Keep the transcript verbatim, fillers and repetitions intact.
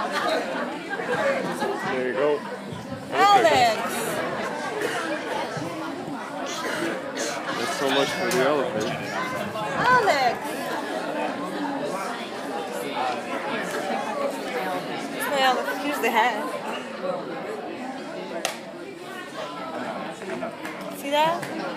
There you go. Alex! That's so much for the elephant. Alex! It's my elephant. Here's the hat. See that?